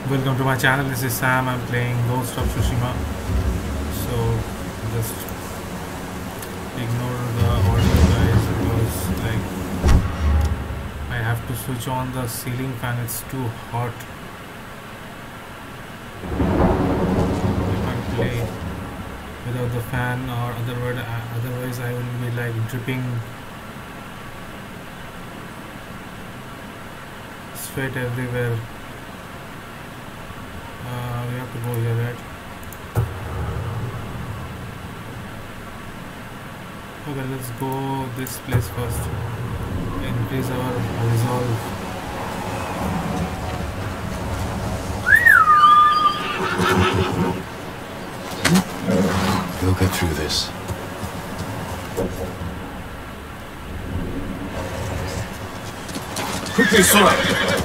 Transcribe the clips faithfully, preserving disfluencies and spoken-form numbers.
Welcome to my channel. This is Sam. I'm playing Ghost of Tsushima. So just ignore the audio, guys, because like I have to switch on the ceiling fan. It's too hot. If I play without the fan, or otherwise, otherwise I will be like dripping sweat everywhere. Uh, we have to go here, right? Okay, let's go this place first. Increase our resolve. We'll get through this. Quickly, Sora!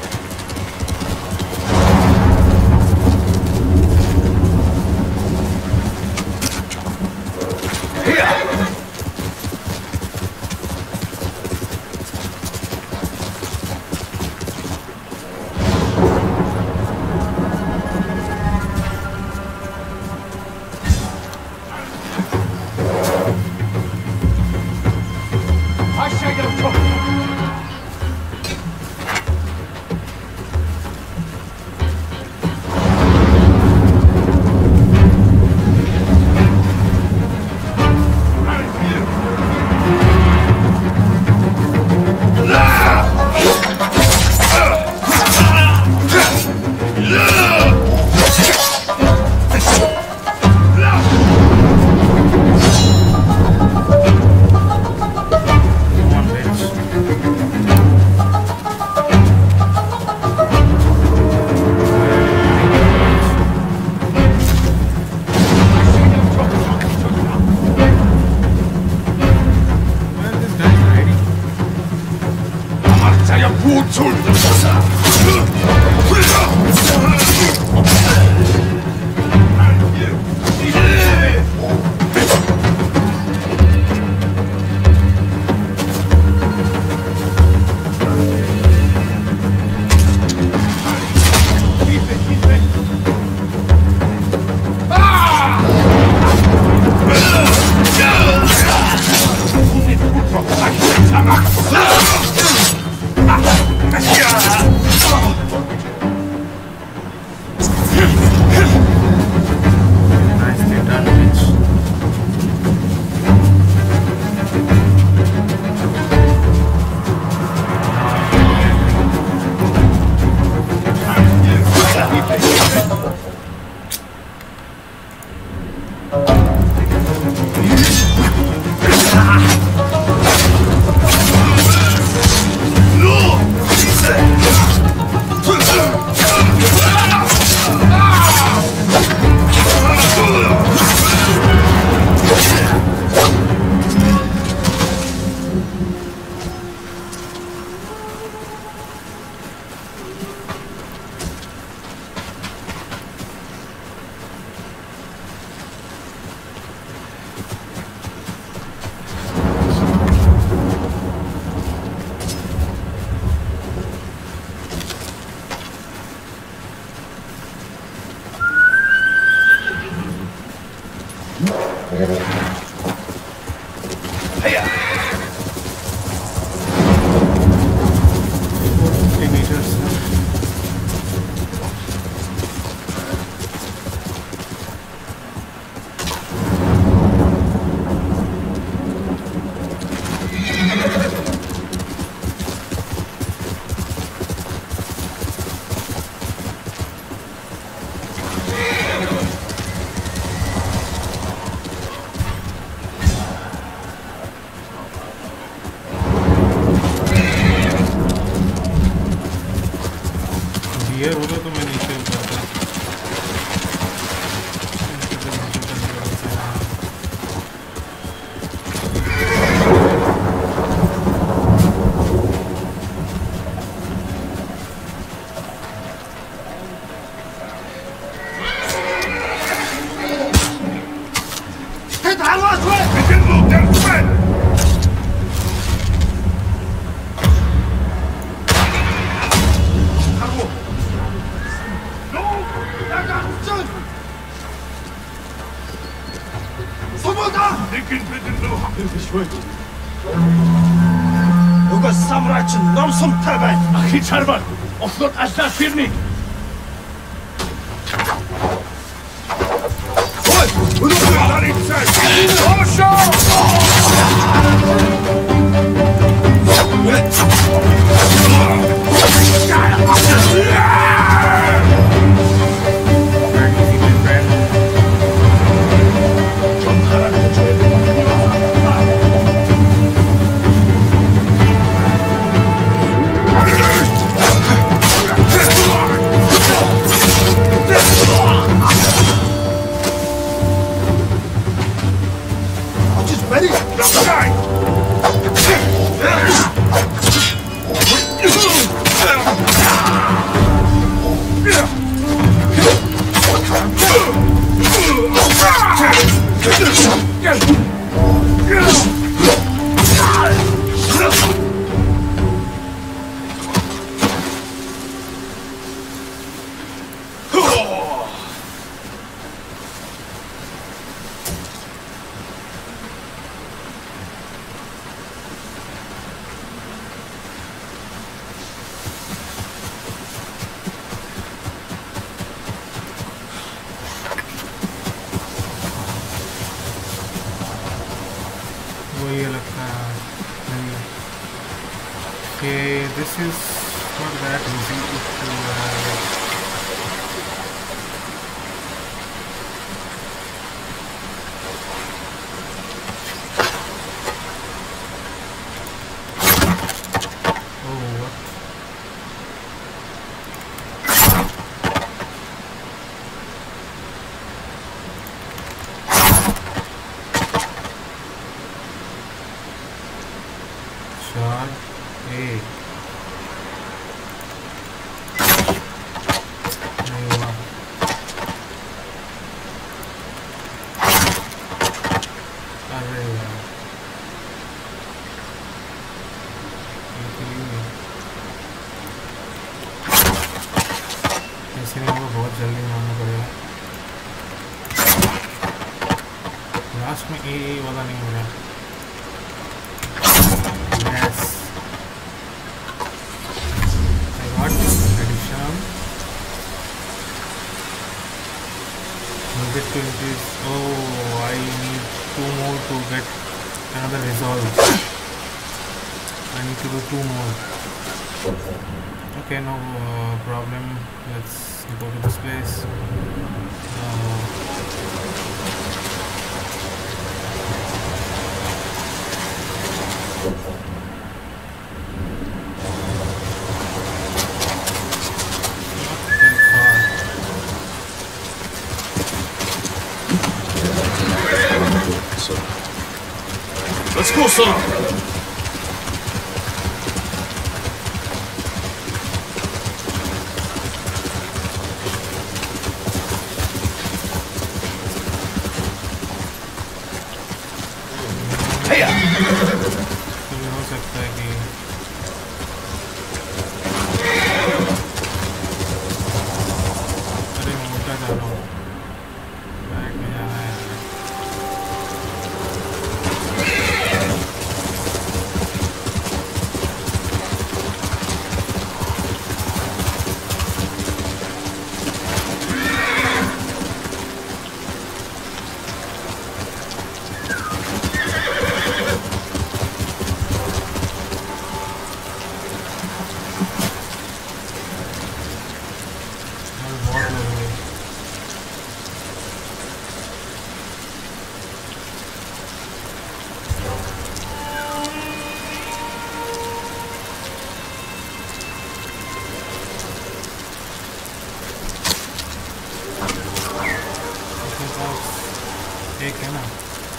누가 사무라이츠 넘섬 타바이 아키 잘봐 없어 아시다 피르니 어이 누가 나리 짤 어쇼 Okay, this is not that easy to uh, oh, what? Shard A. बहुत जल्दी मारना पड़ेगा last में ए ए वाला नहीं हो रहा yes I got addition needed to increase oh I need two more to get another resolve I need to do two more okay no uh, problem let's go to this place uh, Let's go, son. हो सकता है कि अरे मैं उल्टा जा रहा हूँ बैक में जाना है एक है ना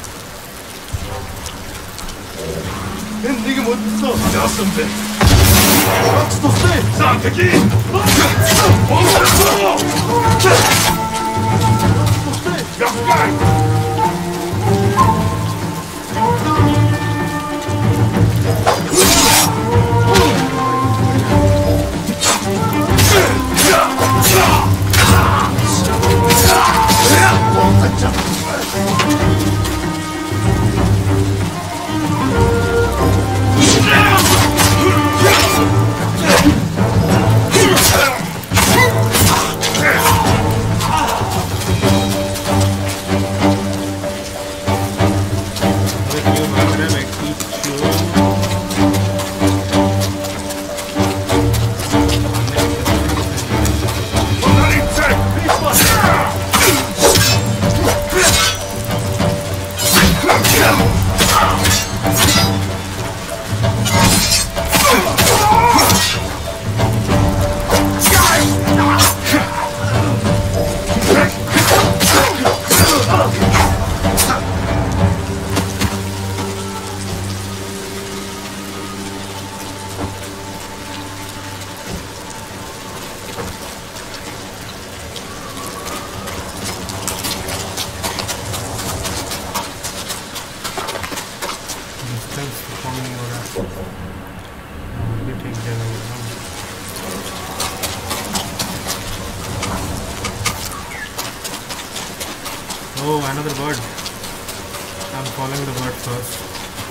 엔딩이 멋있어 야선배 박수도 세 쌍태기 약간 Oh, another bird. I'm following the bird first.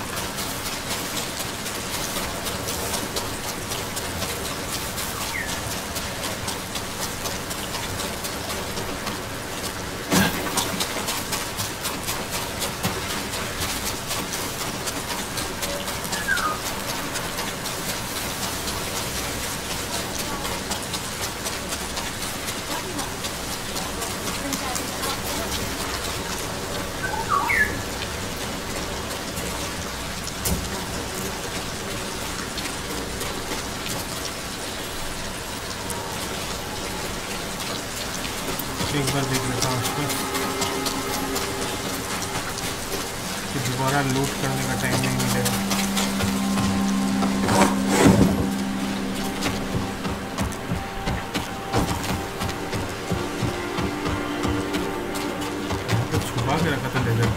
एक बार देख लेता हूँ उसको कि दोबारा लूट करने का टाइम नहीं मिलेगा। तो छुपा के रखा था ledger.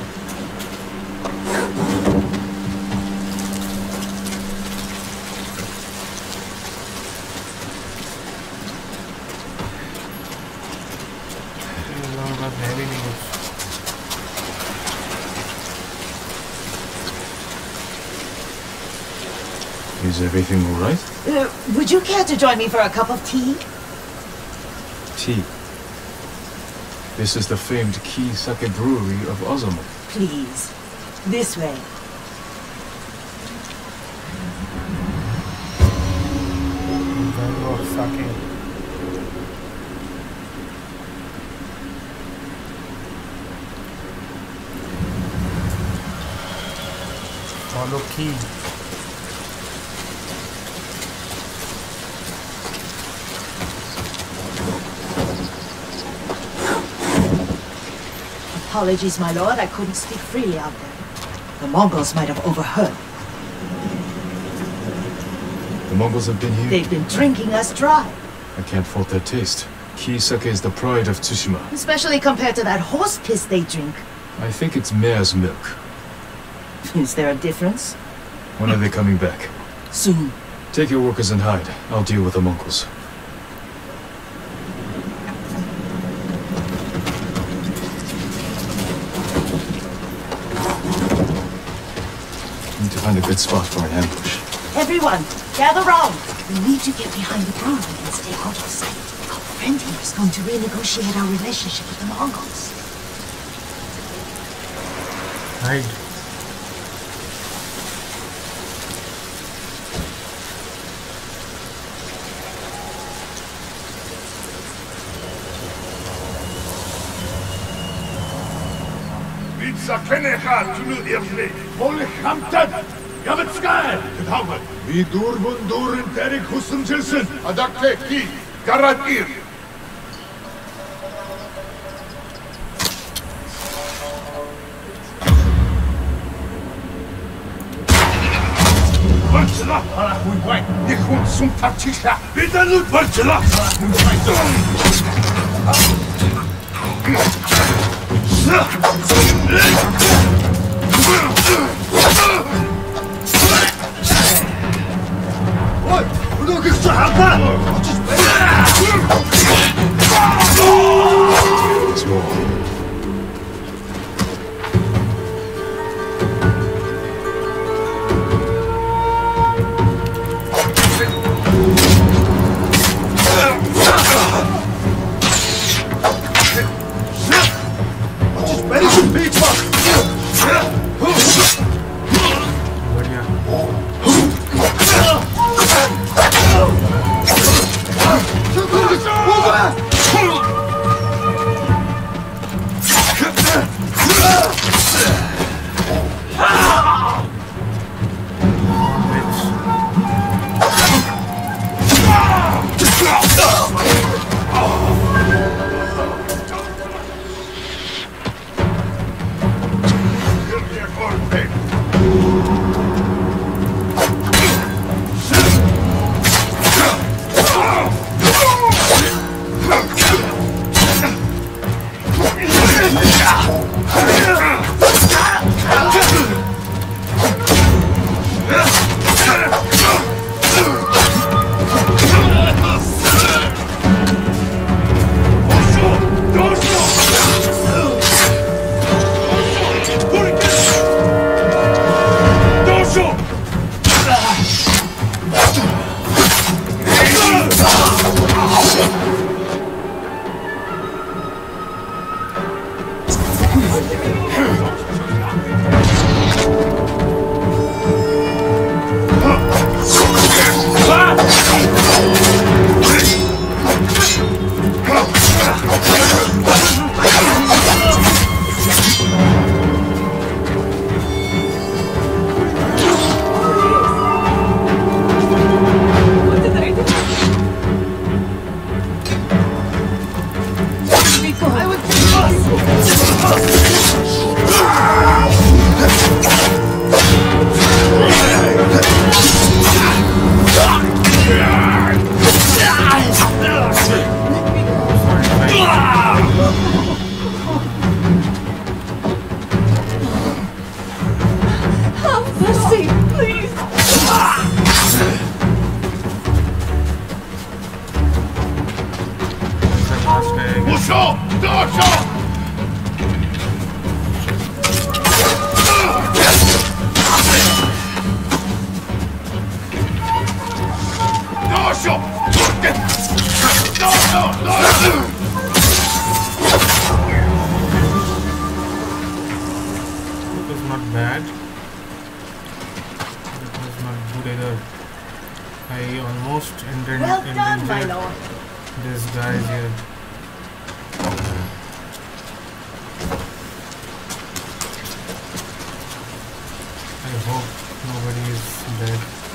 Is everything all right? Uh, would you care to join me for a cup of tea? Tea. This is the famed Key Sake Brewery of Ozumo. Please. This way. Value of sake. Follow key. Apologies, my lord. I couldn't speak freely out there. The Mongols might have overheard. The Mongols have been here? They've been drinking us dry. I can't fault their taste. Key Sake is the pride of Tsushima. Especially compared to that horse piss they drink. I think it's mare's milk. Is there a difference? When are they coming back? Soon. Take your workers and hide. I'll deal with the Mongols. Need to find a good spot for an ambush. Everyone, gather round. We need to get behind the brewery and stay out of sight. Our friend here is going to renegotiate our relationship with the Mongols. Hide. Zakhenecha tunu irfli. Volk hamtad. Yavitskay. Gedauert. Wie durbun duren terik husum chilsen. Adakte ki. Garat ir. Barçla. Hala huyway. Nikhun sum tarchisha. Bidalut barçla. Hala huyway. Ой, ну как что, хапа? It's more. Dosho! Dosho! Dosho! Dosho! Dosho! It was not bad. It was not good either. I almost ended Well done, my lord. This guys here. I hope nobody is dead.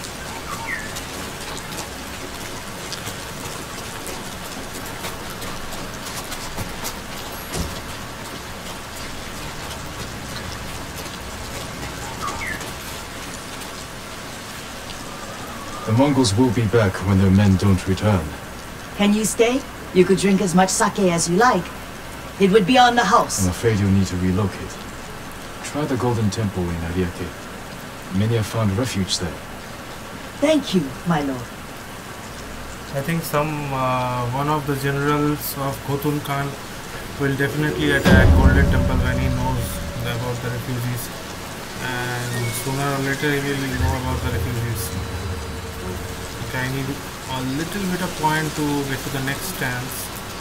The Mongols will be back when their men don't return. Can you stay? You could drink as much sake as you like. It would be on the house. I'm afraid you'll need to relocate. Try the Golden Temple in Ariake. Many have found refuge there. Thank you, my lord. I think some uh, one of the generals of Khotun Khan will definitely attack Golden Temple when he knows about the refugees, and sooner or later he will know about the refugees. Okay, I need a little bit of point to get to the next stance.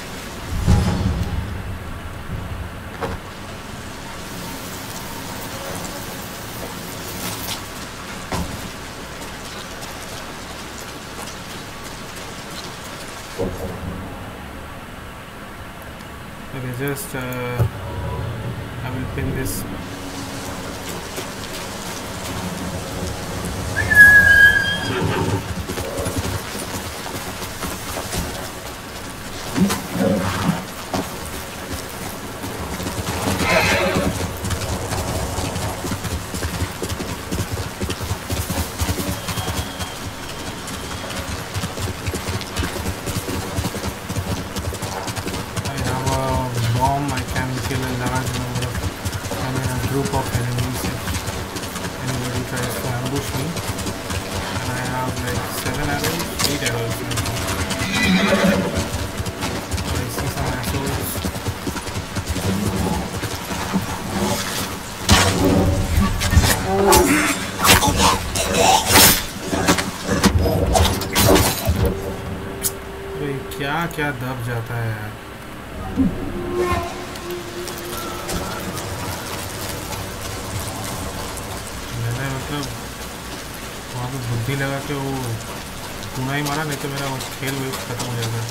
Okay, just uh, I will pin this. क्या दब जाता है यार। मैंने मतलब वहाँ पे बुद्धि लगा के वो टूना ही मारा, नहीं तो मेरा वो खेल वही खत्म हो जाता है।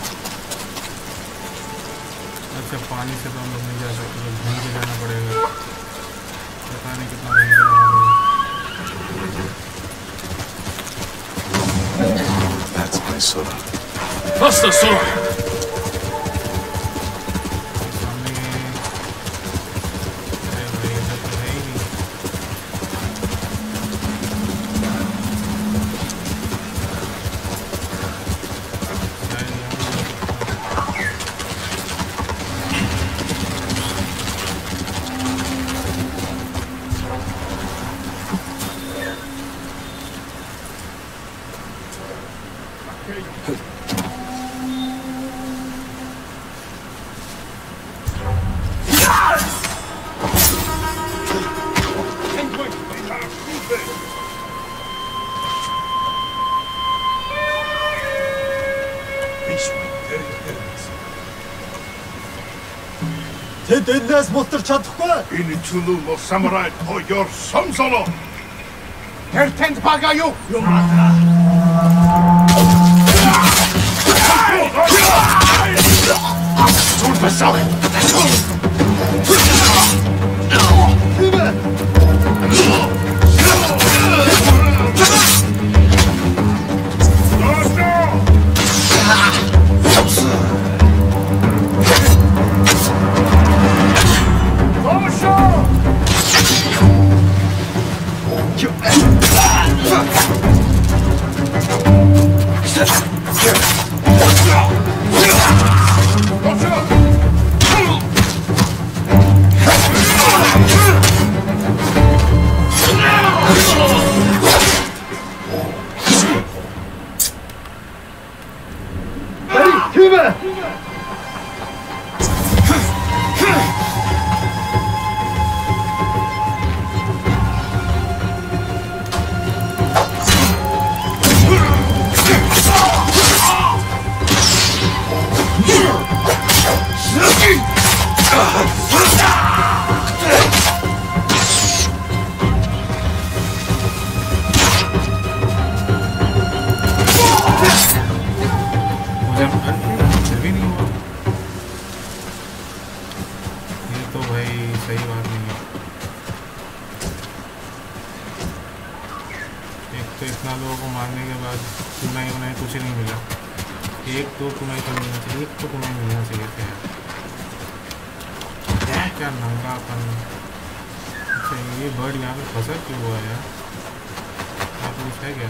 अच्छा पानी से तो हम लोग नहीं जा सकते, तो घूम के जाना पड़ेगा। पता नहीं कितना घूम के जाना। That's my sword. What's the sword? Тэднээс мултарч чадахгүй. Энэ чулуу самурай тоёр сомсоло. Тэр тэнд бага юу? Юм аа. Зүр басаа. तो भाई सही बात नहीं है। एक तो इतना लोगों को मारने के बाद कुनाई उनाई कुछ नहीं मिला। एक तो कुनाई तो मिलना चाहिए, एक तो कुनाई मिलना चाहिए था यार। क्या नंगापन। अच्छा ये बर्ड यहाँ पे फंसा क्यों हुआ है यार? यहाँ पे कुछ है क्या?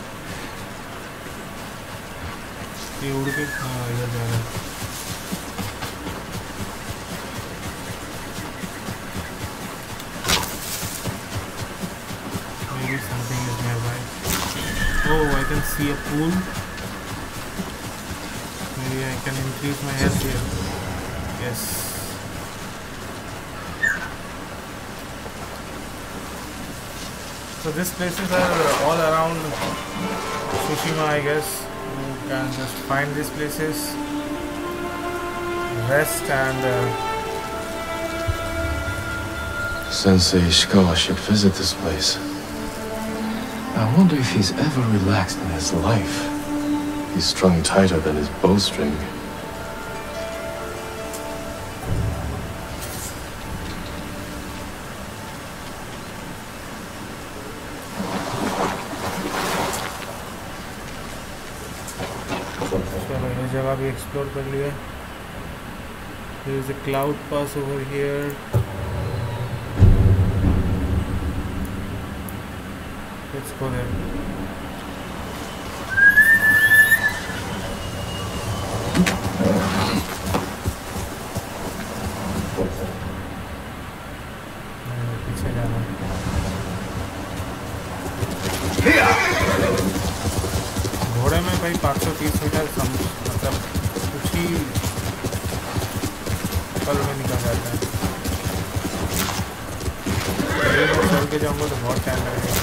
ये उड़ के इधर जा रहा है। Maybe something is nearby. Oh, I can see a pool. Maybe I can increase my health here. Yes. So these places are all around Tsushima, I guess. You can just find these places, rest and... Uh, Sensei Ishikawa should visit this place. I wonder if he's ever relaxed in his life. He's strung tighter than his bowstring. चलो ये जगह भी explore कर लिया। There is a cloud pass over here. Let's go there. पीछे जाना। घोड़े में भाई पाँच सौ तीस मीटर सम मतलब कुछ ही पल में निकल जाता है। चल के जाऊँगा तो बहुत टाइम लगेगा।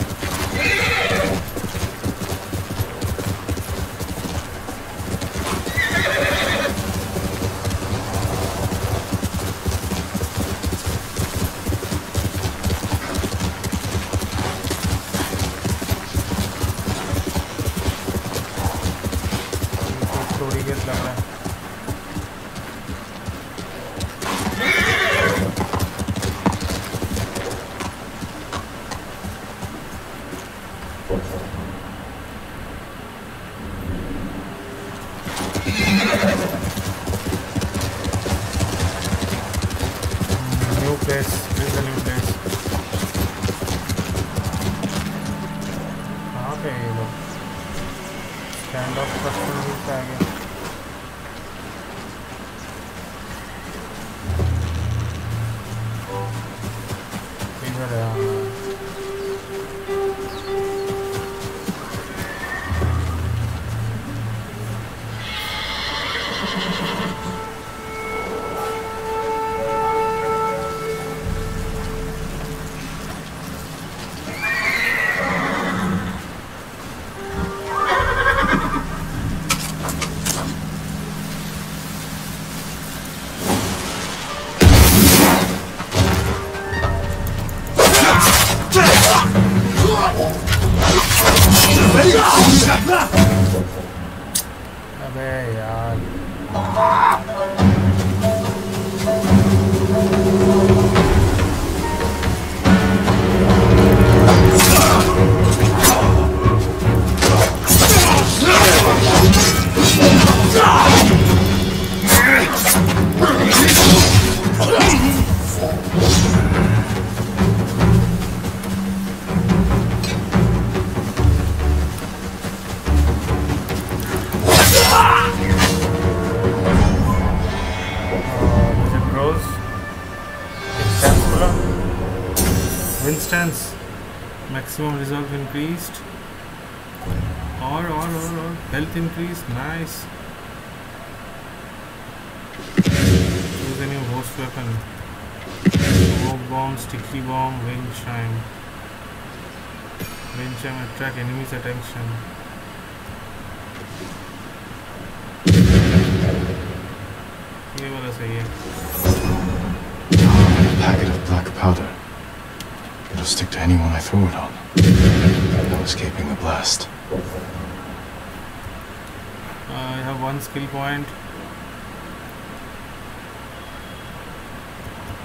थोड़ी गेट लग रहा है। New place. This is a new place. कहाँ पे है ये लोग? Stand off customer मिलता है क्या? इधर है हाँ। अबे यार Instance maximum resolve increased or or or or health increased. Nice. Choose a new host weapon. Smoke bomb, sticky bomb, wind chime. Wind chime attract enemies' attention. ये वाला सही है. A packet of black powder. It'll stick to anyone I throw it on. No escaping the blast. Uh, I have one skill point.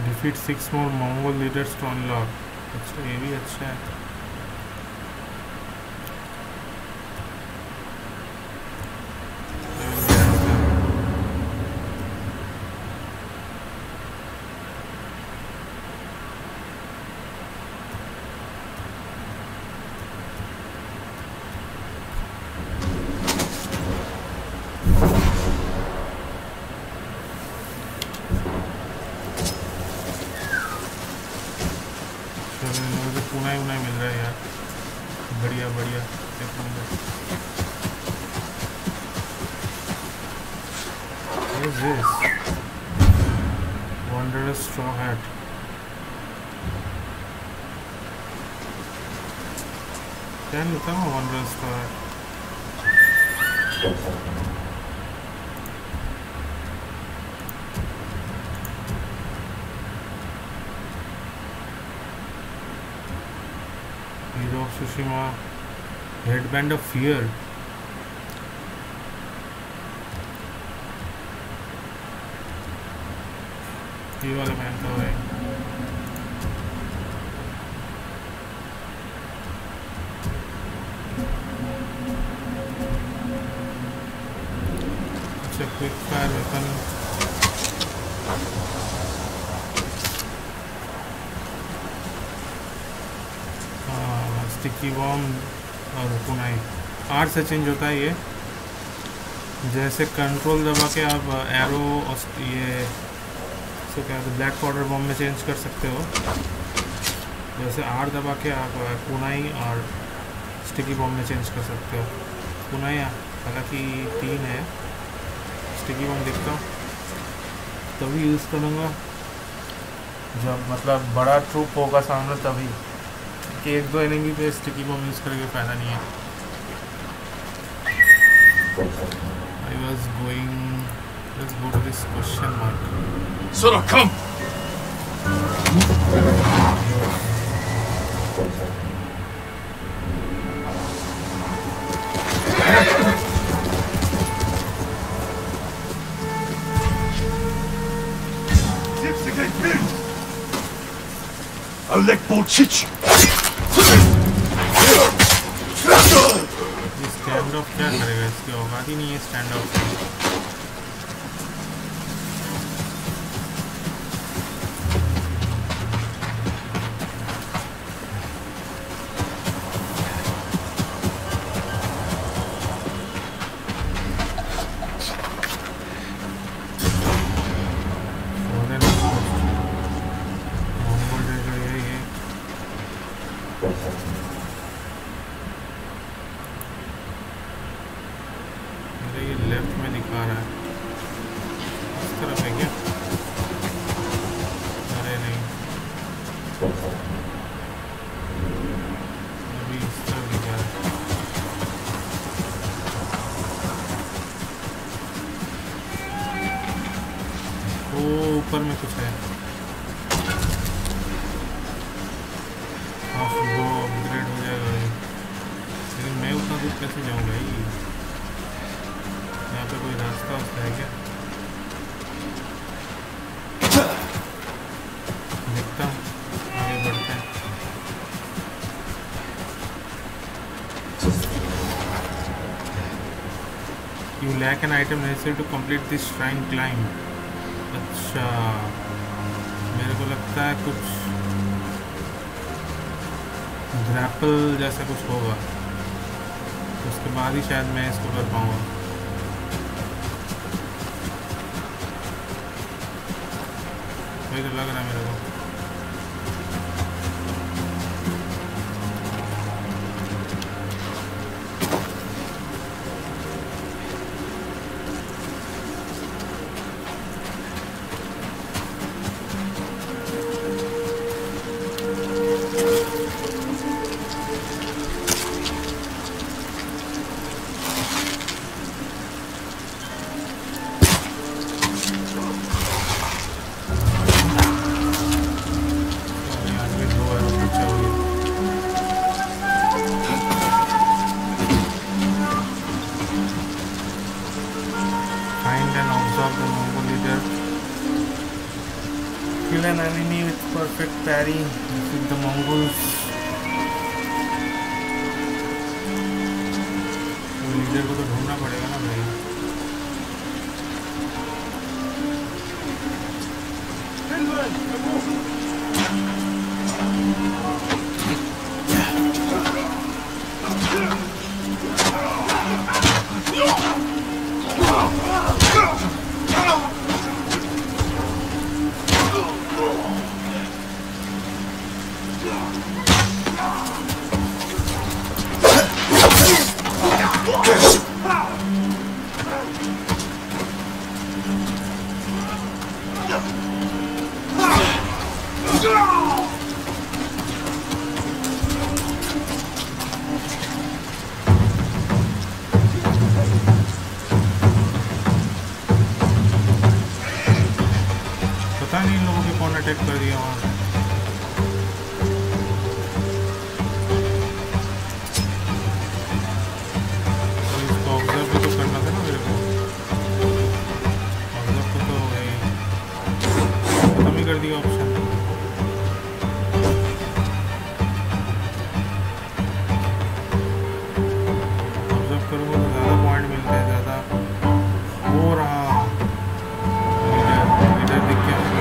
Defeat six more Mongol leaders to unlock. अच्छा ये भी अच्छा है। Headband of fear. ये वाला पहनता हुआ है। अच्छा quick fire weapon. Sticky bomb और कुनाई आर से चेंज होता है ये। जैसे कंट्रोल दबा के आप एरो और ये सो क्या ब्लैक पाउडर बॉम्ब में चेंज कर सकते हो, जैसे आर दबा के आप कुनाई और स्टिकी बॉम्ब में चेंज कर सकते हो। कुनाई हालांकि तीन है, स्टिकी बॉम्ब देखता हूँ तभी यूज़ करूँगा जब मतलब बड़ा ट्रूप होगा सामने, तभी कि एक दो एनिमी पे स्टिकी बॉम्ब यूज़ करके फ़ायदा नहीं है। I was going, let's go to this question mark. Sora, come! Alek Bolchich! Stand off क्या करेगा, इसकी औकात ही नहीं है स्टैंड ऑफ। ऊपर में कुछ है, हाँ वो अपग्रेड हो जाएगा, लेकिन मैं उतना दूर कैसे जाऊँ भाई? यहाँ पे कोई रास्ता उसका है क्या? देखता हूँ, आगे बढ़ते हैं। You lack an item necessary to complete this shrine climb. अच्छा, मेरे को लगता है कुछ ग्रैपल जैसा कुछ होगा, उसके बाद ही शायद मैं इसको कर पाऊँगा। वही तो लग रहा है मेरे को। Kill an enemy with perfect parry. Defeat the Mongols. वो लीडर को तो ढूंढना पड़ेगा ना भाई. पता नहीं इन लोगों के कौन अटैक कर दिया वहाँ. कर दिया ऑप्शन. ऑब्जर्व करूँगा तो ज़्यादा पॉइंट मिलते हैं. ज़्यादा हो रहा इधर दिख गया मुझे.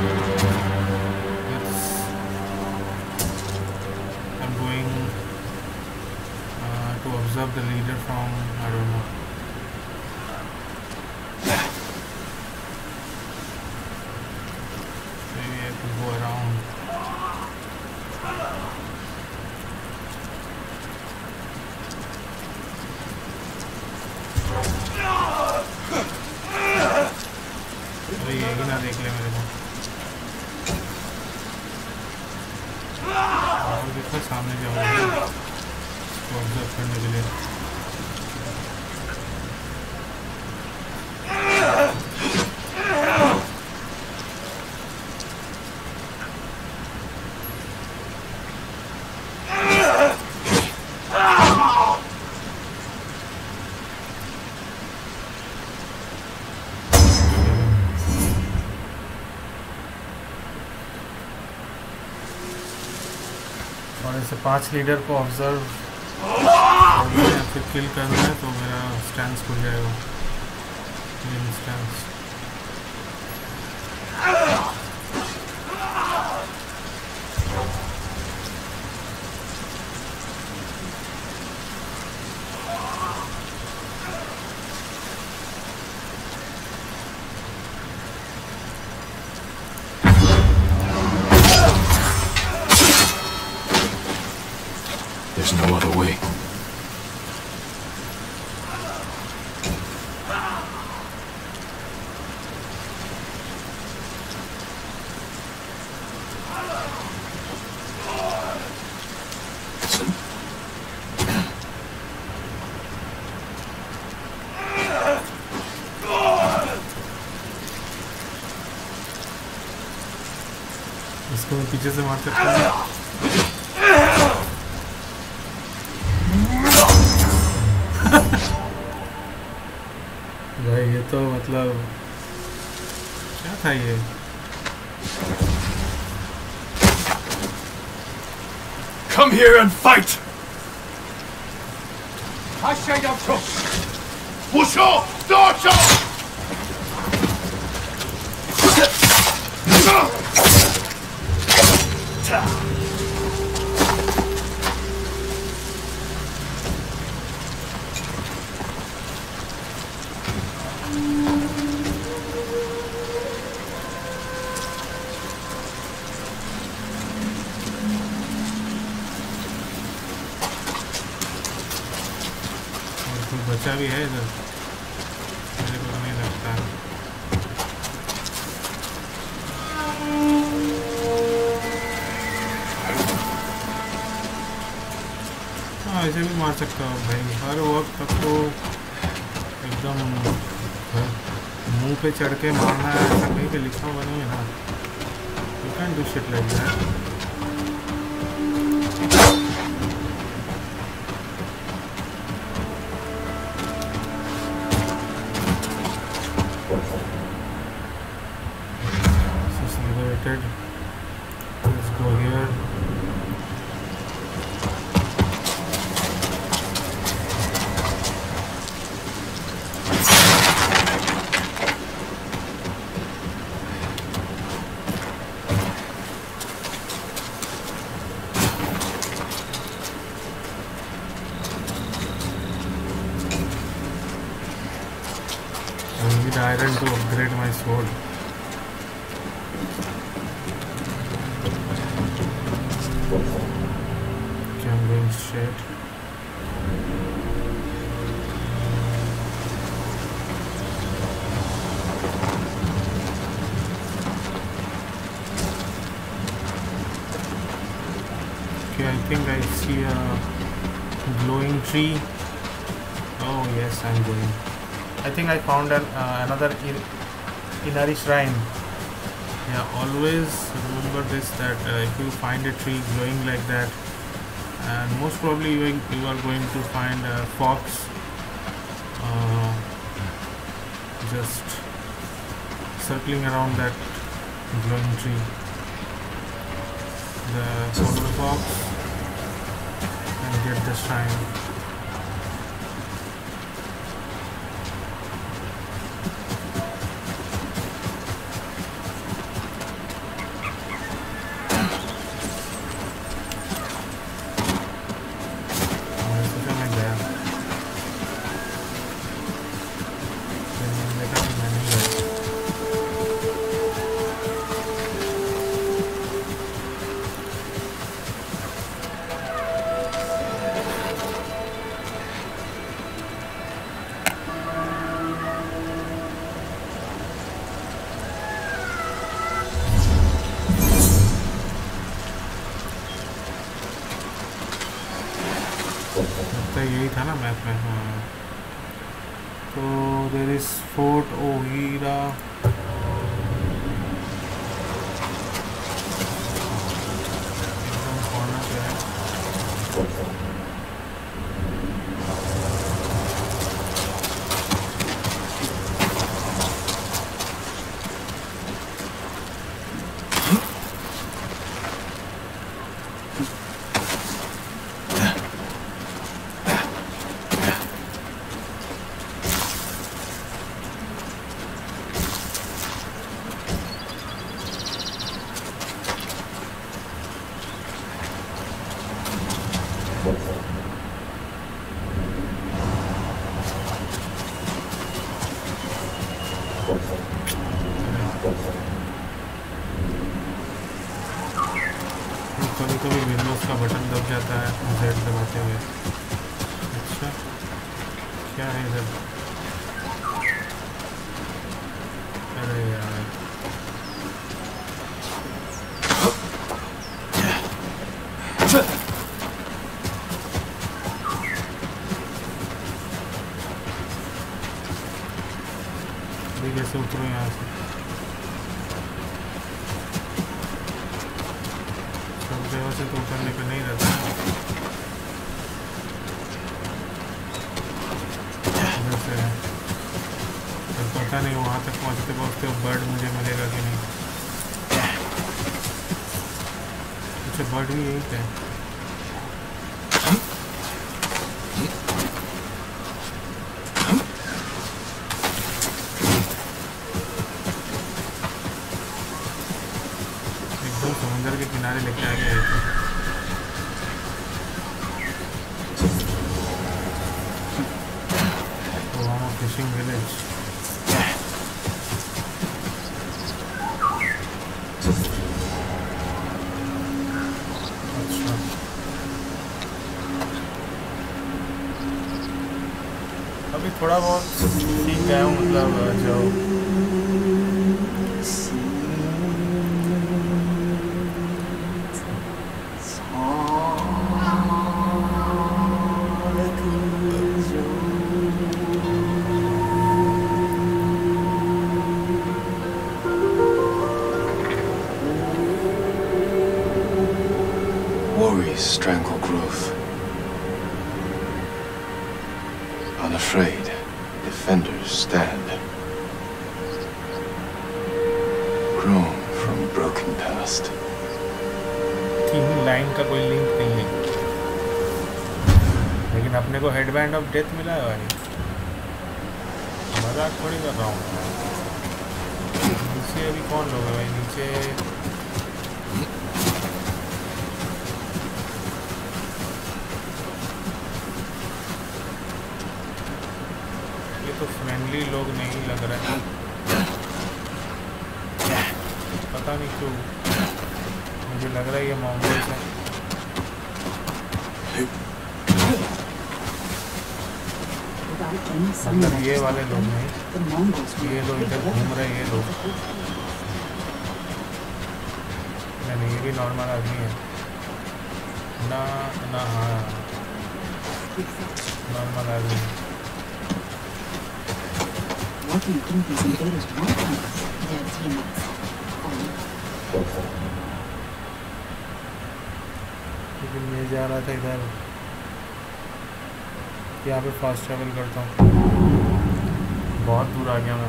I am going to observe the leader from I don't know. Go around. अरे ये ही ना देख ले मेरे को. और देखो सामने जाऊँगा तो ऑब्जर्व करने के लिए. ऐसे पांच लीडर को ऑब्जर्व या फिर किल करना है तो मेरा स्टैंस खुल जाएगा. Stance There's no other way. इसको मैं पीछे से मार सकता हूँ. भाई ये तो मतलब क्या था ये. Come here and fight! 하샤야초! 부쇼! 도초! बचा भी है इधर मेरे को नहीं लगता है. हाँ ऐसे भी मार सकता हूँ भाई. हर वक्त आपको एकदम मुंह पे चढ़ के मारना है ऐसा कहीं पे लिखा हुआ नहीं है ना. You can do shit like that. ahead. Let's go here. Iron to upgrade my sword. Okay, I'm going straight. Okay, I think I see a glowing tree. Oh yes, I'm going. I think I found an, uh, another Inari shrine. Yeah, always remember this, that uh, if you find a tree glowing like that, and most probably you, you are going to find a fox uh, just circling around that glowing tree. The follow the fox and get the shrine. यही था ना map में. हाँ, तो there is fort ओहीरा. एकदम corner पे है. कभी कभी विंडोज का बटन दब जाता है जेड दबाते हुए. अच्छा, क्या है इधर? अरे यार, अभी कैसे उतरो यहाँ से? से तो उतरने पे नहीं रहता है. जैसे तो पता नहीं वहाँ तक पहुँचते पहुँचते बर्ड मुझे मिलेगा कि नहीं. अच्छा, बर्ड भी यही पे. एकदम समुद्र के किनारे लेके आ गया. Fishing village. अच्छा, अभी थोड़ा बहुत सीख गया हूँ, मतलब जो strangle growth. Unafraid, defenders stand. Grown from broken paths. past. तीन लाइन का कोई लिंक नहीं है, लेकिन अपने को हेडबैंड ऑफ डेथ मिला है भाई, मजाक थोड़ी कर रहा हूँ। नीचे अभी कौन लोग है भाई? नीचे ये तो फ्रेंडली लोग नहीं लग रहे हैं, पता नहीं क्यों मुझे लग रहा है ये मंगोल्स हैं। मतलब ये वाले लोग नहीं, ये लोग इधर घूम रहे हैं, ये लोग नहीं, ये भी नॉर्मल आदमी है ना ना। हाँ नॉर्मल आदमी। What do you think these invaders want from us? They're three months. लेकिन मैं जा रहा था इधर, यहाँ पे फास्ट ट्रैवल करता हूँ, बहुत दूर आ गया मैं।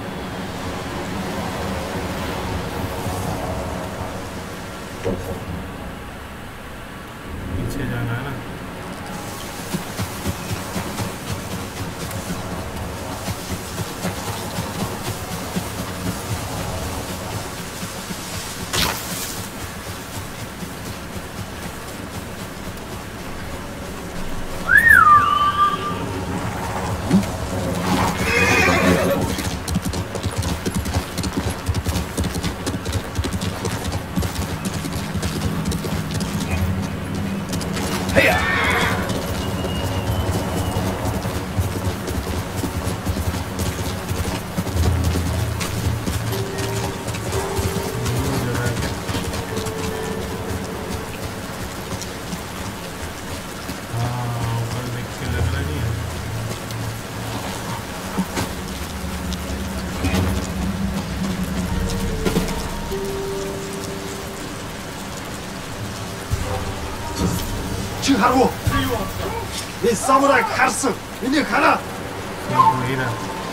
पीछे जाना है ना। 하고 이 사무라이 카르스 이리 가라. Mira.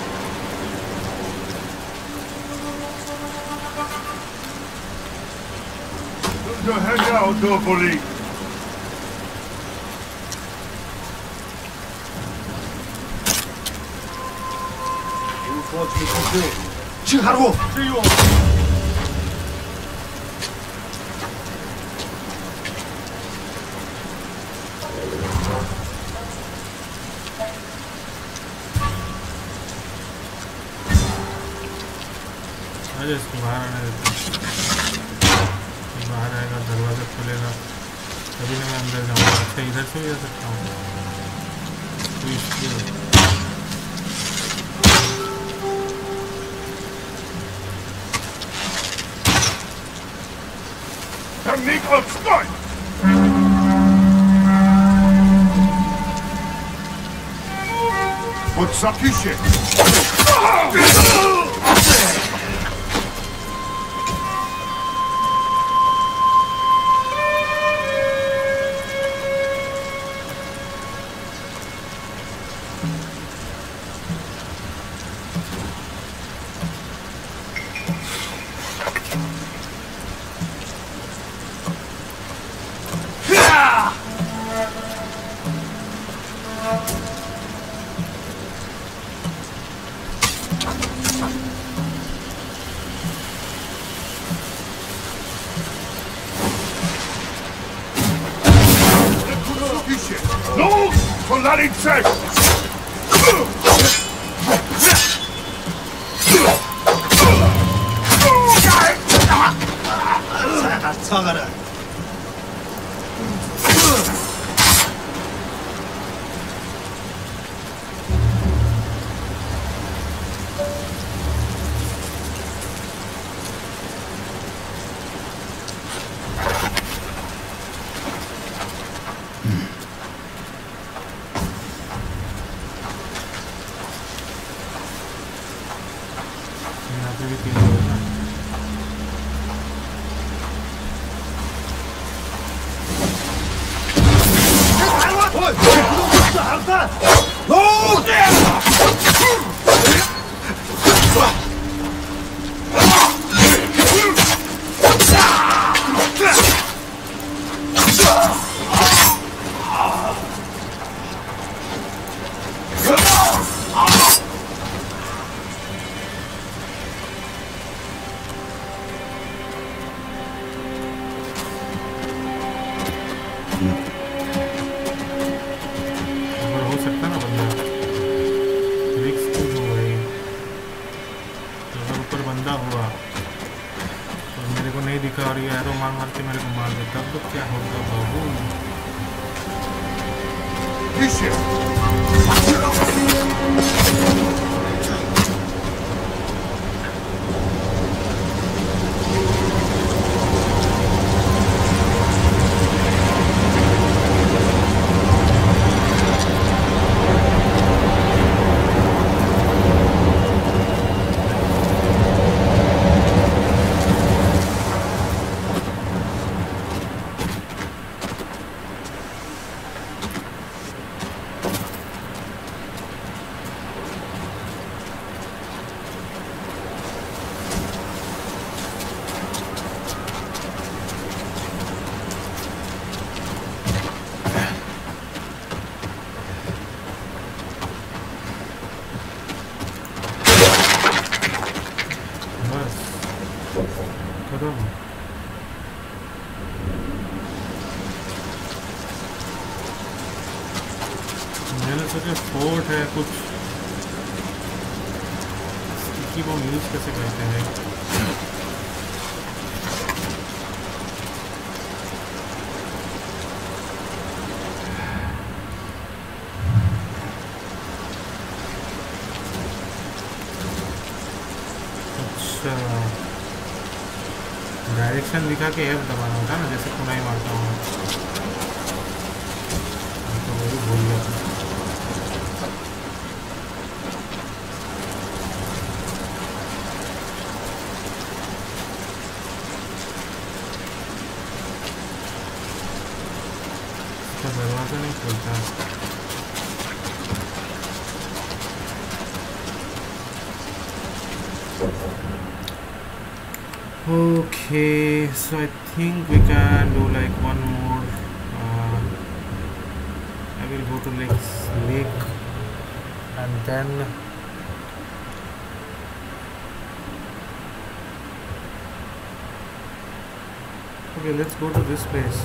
Don't hang out, Dopoli. 지금 하고. अरे इसको बाहर आने देते हैं, बाहर आएगा दरवाज़ा खुलेगा तभी ना मैं अंदर जाऊँगा। अच्छा इधर से भी जा सकता हूँ तो इसलिए Technique of strike! What's up, you shit? No! Soldati in check! 사가라. यहाँ पे भी तीन लोग हैं। 오! डायरेक्शन लिखा के एफ दबाना होता है ना, जैसे कुनाई मारता हूँ तो वही भूल गया था। इसका दरवाजा नहीं खुलता। Okay, so I think we can do like one more. Uh, I will go to Lake, Lake and then okay, let's go to this place.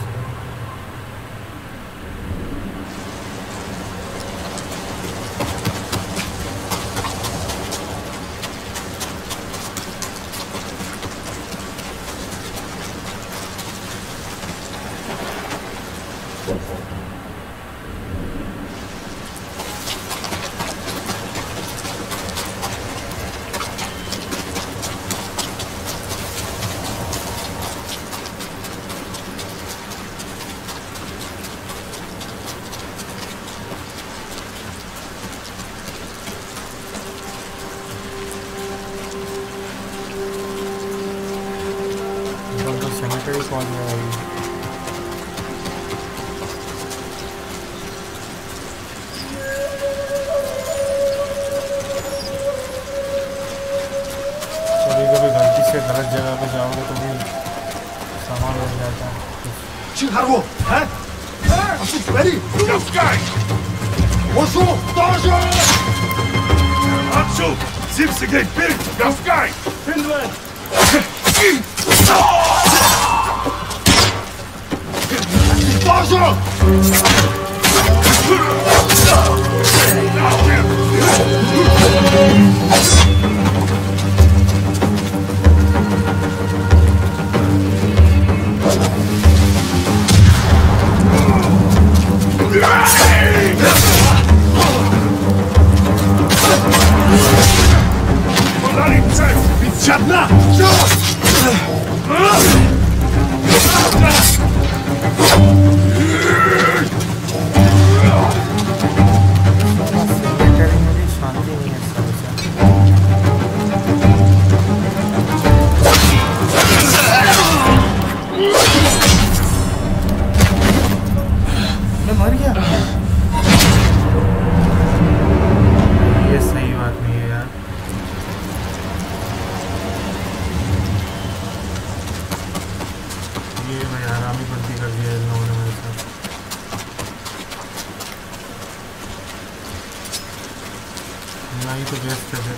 नहीं तो बेस्ट है फिर।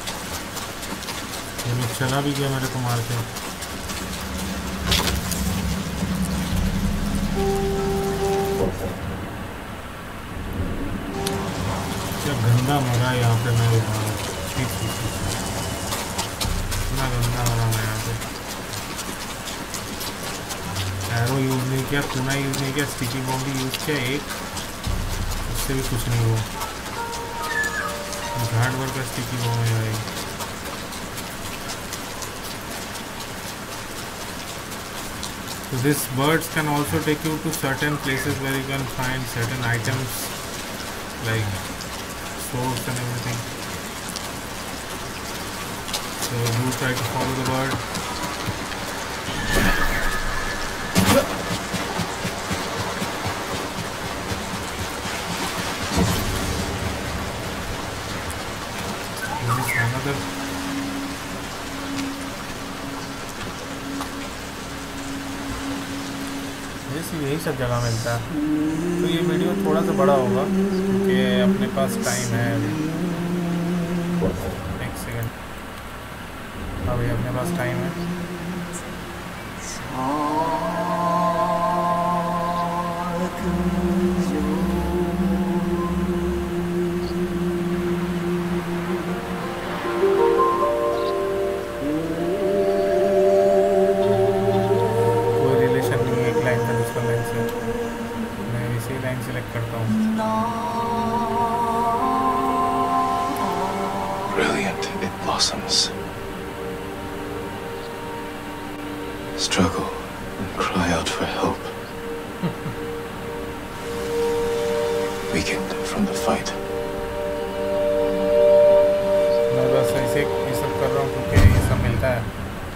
ये लोग चला भी गया मेरे को मार के। क्या गंदा मरा यहाँ पे मैं भी मारा। ठीक ठीक ठीक इतना गंदा मरा मैं यहाँ पे। एरो यूज़ नहीं किया, टूना यूज़ नहीं किया, स्टिकी बॉम्ब भी यूज़ किया एक, उससे भी कुछ नहीं हुआ। घाट भर का स्टिकी बॉम्ब है भाई। So these birds can also take you to certain places where you can find certain items like swords and everything. So do try to follow the bird. This is another. यही सब जगह मिलता है। तो ये video थोड़ा सा बड़ा होगा क्योंकि अपने पास टाइम है अभी। एक सेकेंड, अभी अपने पास टाइम है। Brilliant, it blossoms. Struggle and cry out for help. Weakened from the fight. मैं बस ऐसे ये सब कर रहा हूँ क्योंकि ये सब मिलता है।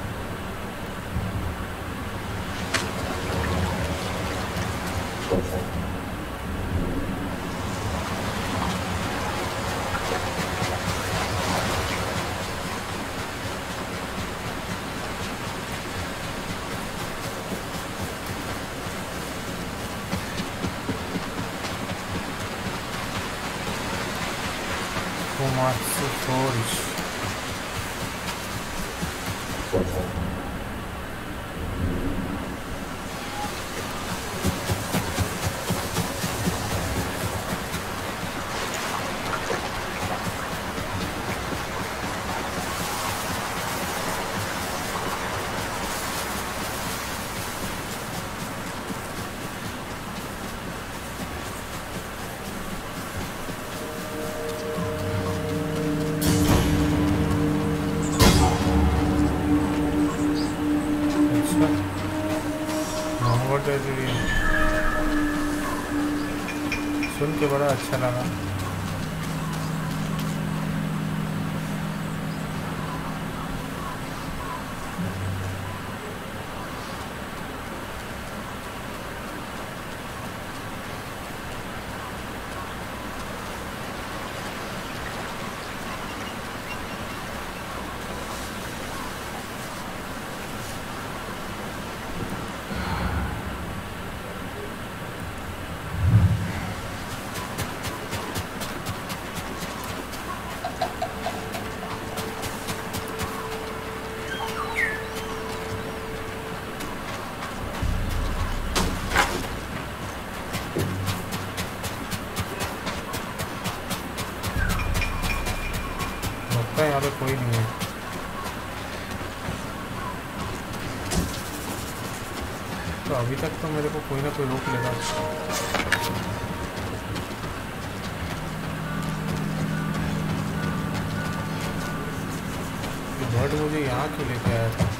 Komatsu Forge. सुन के बड़ा अच्छा लगा। यहाँ पे कोई नहीं है। तो अभी तक तो मेरे को कोई ना कोई रोक लेगा। ये बर्ड मुझे यहाँ क्यों लेके आया था?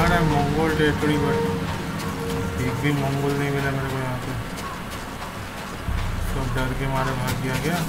आ रहा है मंगोल टेरिटरी, बट एक भी मंगोल नहीं मिला मेरे को यहाँ पे। सब डर के मारे भाग गया क्या?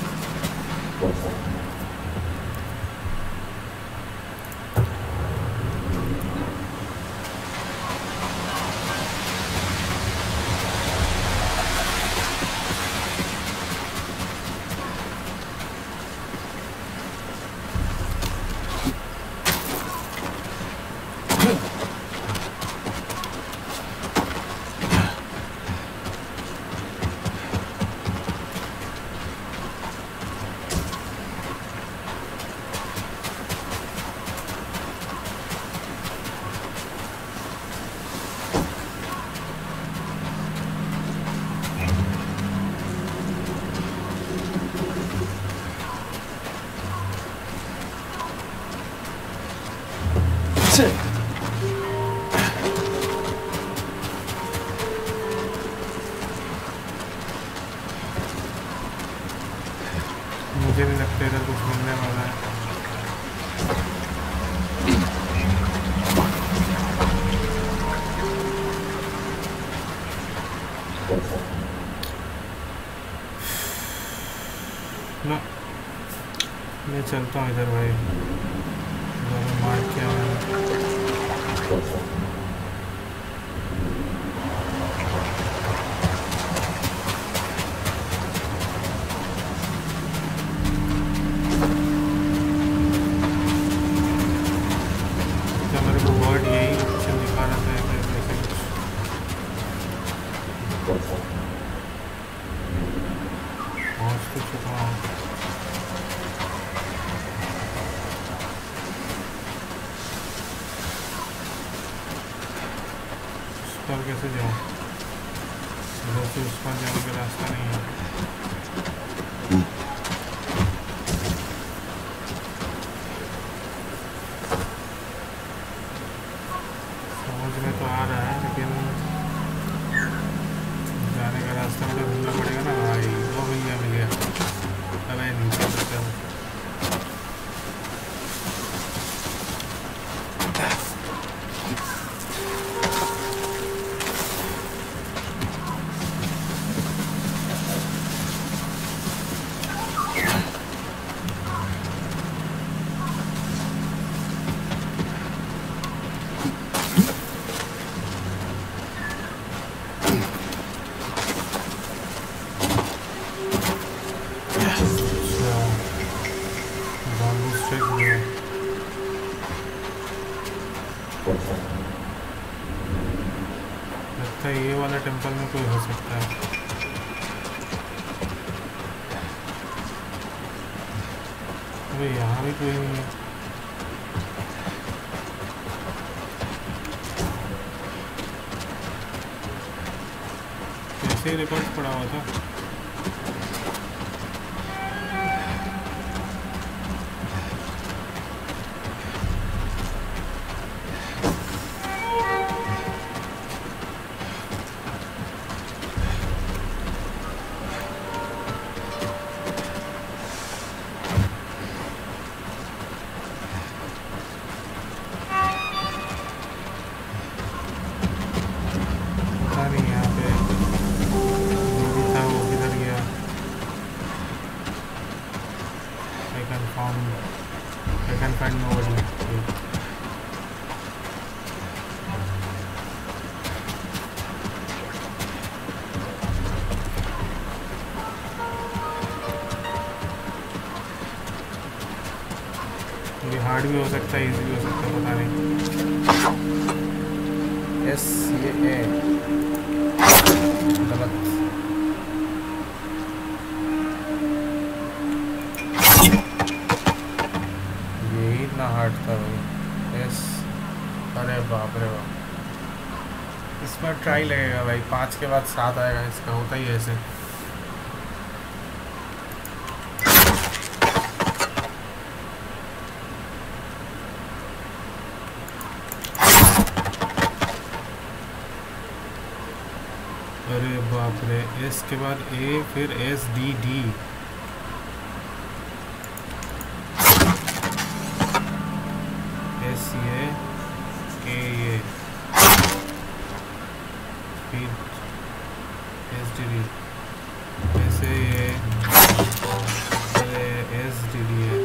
मुझे नहीं लगता इधर कुछ मिलने वाला है। ना मैं चलता हूँ इधर भाई, मार क्या है। कैसे जाऊँ? उधर से उस पार जाने का रास्ता नहीं है। समझ में तो आ रहा है, लेकिन जाने का रास्ता मुझे ढूंढना पड़ेगा ना भाई। वो मिल गया मिल गया अब मैं नहीं चल सकता। लगता है ये वाला टेंपल में कोई हो सकता है। अबे यहाँ भी कोई नहीं है। कैसे रिकॉर्ड पड़ा हुआ था? हार्ड भी हो सकता है, इजी भी हो सकता है, पता नहीं। एस ये ए गलत। यही इतना हार्ड था भाई। एस अरे बाप रे बाप। इसमें ट्राई लगेगा भाई, पाँच के बाद सात आएगा। इसका होता ही ऐसे। अरे बाप रे। एस के बाद ए, फिर एस डी डी। एस ये, A speed S D D ऐसे ये एस डी डी है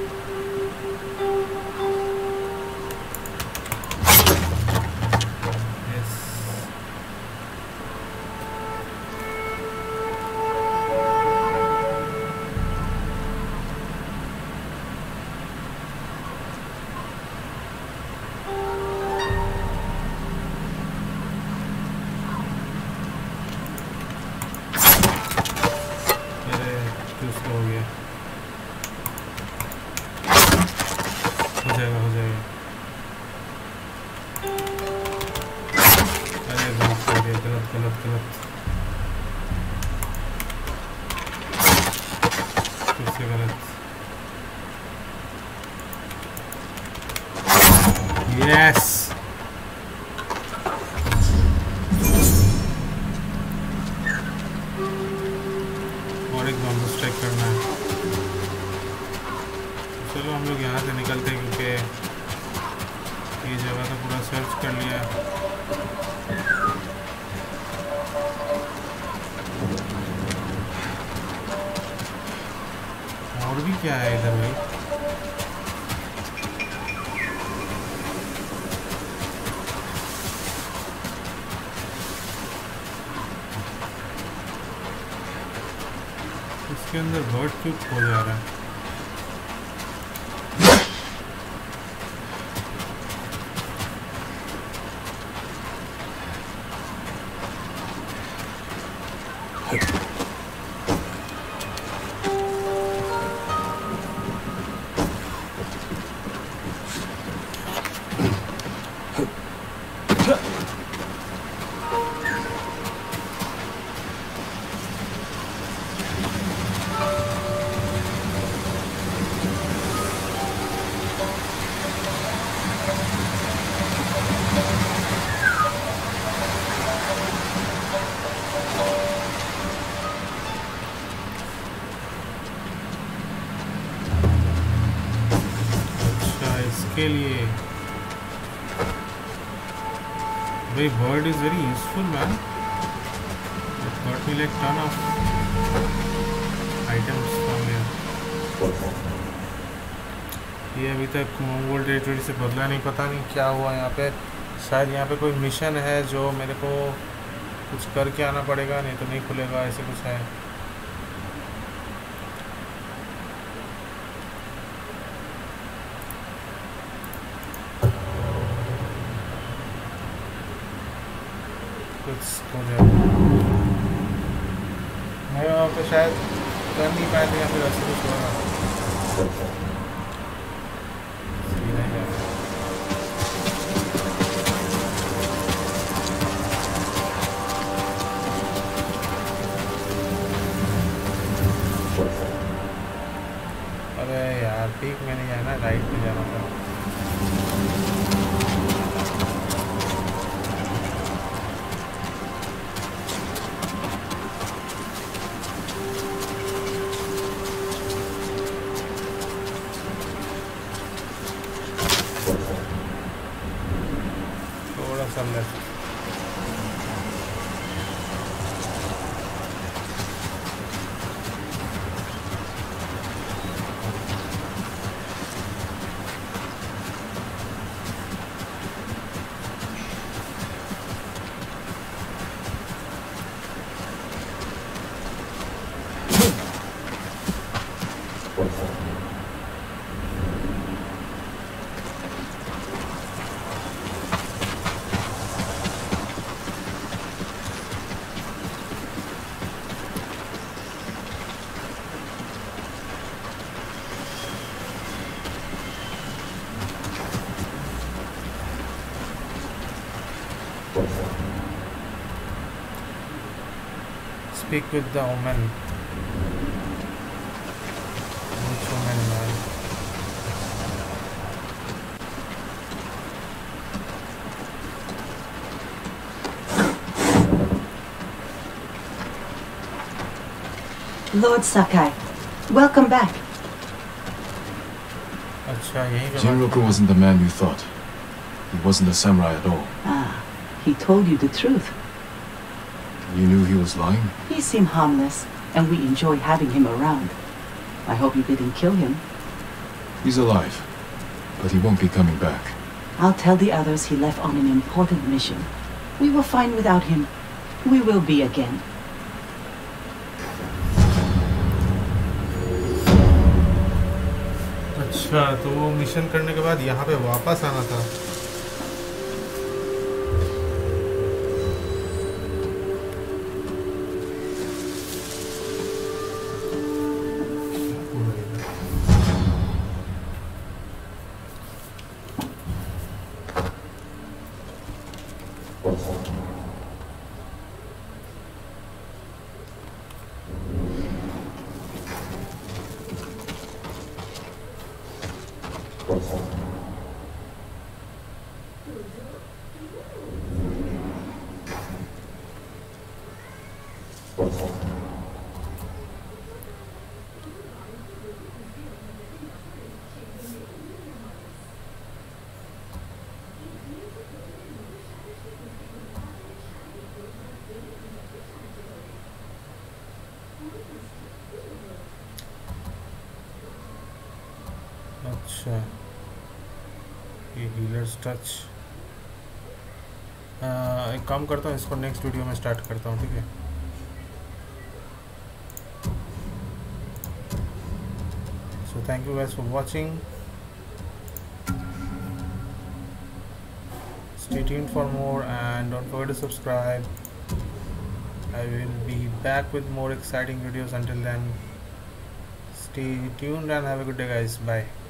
Yes. और एक बॉम्ब स्ट्राइक करना है। चलो हम लोग यहाँ से निकलते हैं क्योंकि ये जगह तो पूरा सर्च कर लिया है। और भी क्या है इधर भाई? इसके अंदर बर्ड क्यों खो जा रहा है? के लिए भाई bird is very useful man. It got me like ton of items from here. ये अभी तक मंगोल टेरिटरी से बदला नहीं, पता नहीं क्या हुआ यहाँ पे। शायद यहाँ पे कोई मिशन है जो मेरे को कुछ करके आना पड़ेगा, नहीं तो नहीं खुलेगा, ऐसे कुछ है। मैं वहाँ पे शायद कर नहीं पाए थे या फिर ऐसे कुछ होगा। अरे यार ठीक में नहीं जाना, राइट में जाना था। Speak with the woman. Which woman, man? Lord Sakai, welcome back. अच्छा यही पे Jinroku wasn't the man you thought. He wasn't a samurai at all. Ah, he told you the truth. You knew he was lying? He seemed harmless, and we enjoy having him around. I hope you didn't kill him. He's alive, but he won't be coming back. I'll tell the others he left on an important mission. We were fine without him. We will be again. अच्छा, तो वो mission करने के बाद यहाँ पे वापस आना था. अच्छा, ये हीलर्स टच. एक काम करता हूँ, इसको नेक्स्ट वीडियो में स्टार्ट करता हूँ, ठीक है. So thank you guys for watching. Stay tuned for more and don't forget to subscribe. I will be back with more exciting videos. Until then, stay tuned and have a good day guys. Bye.